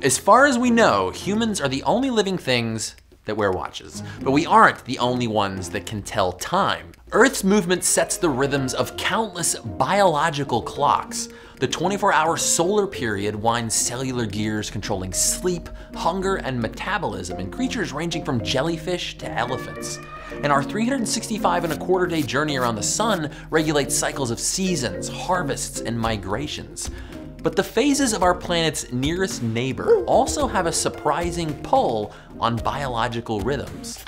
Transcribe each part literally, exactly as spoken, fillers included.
As far as we know, humans are the only living things that wear watches, but we aren't the only ones that can tell time. Earth's movement sets the rhythms of countless biological clocks. The twenty-four hour solar period winds cellular gears controlling sleep, hunger, and metabolism in creatures ranging from jellyfish to elephants. And our three hundred sixty-five and a quarter day journey around the sun regulates cycles of seasons, harvests, and migrations. But the phases of our planet's nearest neighbor also have a surprising pull on biological rhythms.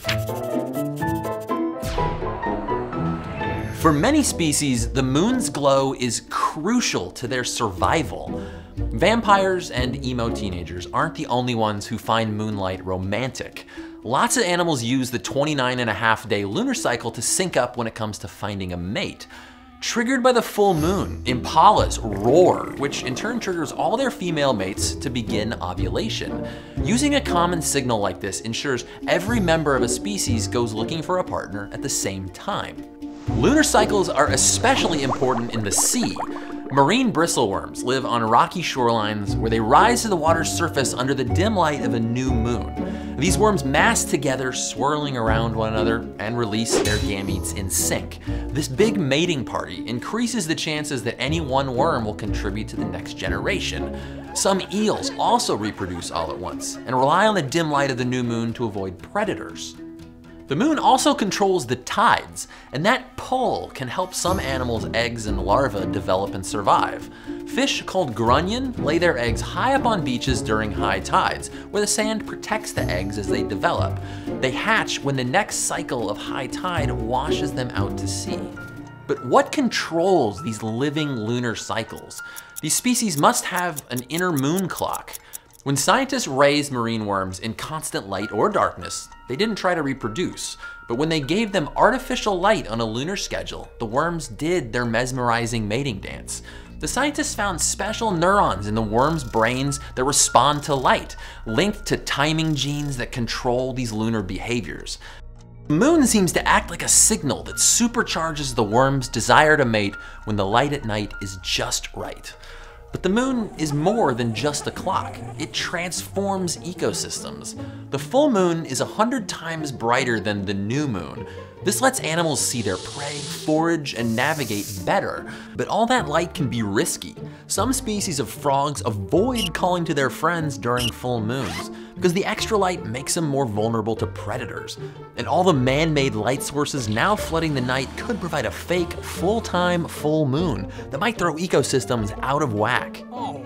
For many species, the moon's glow is crucial to their survival. Vampires and emo teenagers aren't the only ones who find moonlight romantic. Lots of animals use the twenty-nine and a half day lunar cycle to sync up when it comes to finding a mate. Triggered by the full moon, impalas roar, which in turn triggers all their female mates to begin ovulation. Using a common signal like this ensures every member of a species goes looking for a partner at the same time. Lunar cycles are especially important in the sea. Marine bristleworms live on rocky shorelines where they rise to the water's surface under the dim light of a new moon. These worms mass together, swirling around one another, and release their gametes in sync. This big mating party increases the chances that any one worm will contribute to the next generation. Some eels also reproduce all at once and rely on the dim light of the new moon to avoid predators. The moon also controls the tides, and that pull can help some animals' eggs and larvae develop and survive. Fish called grunion lay their eggs high up on beaches during high tides, where the sand protects the eggs as they develop. They hatch when the next cycle of high tide washes them out to sea. But what controls these living lunar cycles? These species must have an inner moon clock. When scientists raised marine worms in constant light or darkness, they didn't try to reproduce. But when they gave them artificial light on a lunar schedule, the worms did their mesmerizing mating dance. The scientists found special neurons in the worms' brains that respond to light, linked to timing genes that control these lunar behaviors. The moon seems to act like a signal that supercharges the worm's desire to mate when the light at night is just right. But the moon is more than just a clock. It transforms ecosystems. The full moon is a hundred times brighter than the new moon. This lets animals see their prey, forage, and navigate better. But all that light can be risky. Some species of frogs avoid calling to their friends during full moons because the extra light makes them more vulnerable to predators. And all the man-made light sources now flooding the night could provide a fake, full-time full moon that might throw ecosystems out of whack. Oh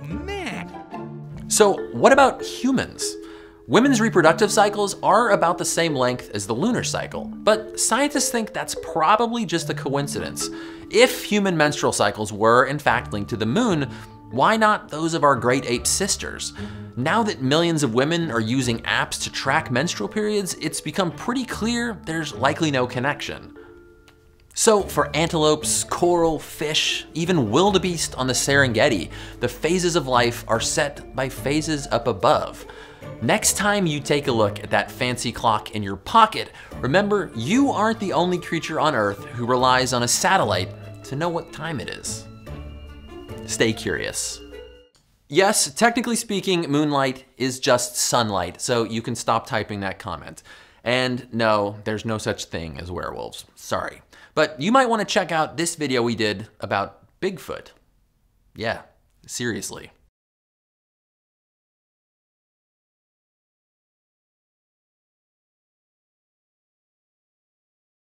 man! So what about humans? Women's reproductive cycles are about the same length as the lunar cycle, but scientists think that's probably just a coincidence. If human menstrual cycles were in fact linked to the moon, why not those of our great ape sisters? Now that millions of women are using apps to track menstrual periods, it's become pretty clear there's likely no connection. So for antelopes, coral, fish, even wildebeest on the Serengeti, the phases of life are set by phases up above. Next time you take a look at that fancy clock in your pocket, remember you aren't the only creature on Earth who relies on a satellite to know what time it is. Stay curious. Yes, technically speaking, moonlight is just sunlight, so you can stop typing that comment. And no, there's no such thing as werewolves, sorry. But you might want to check out this video we did about Bigfoot. Yeah, seriously.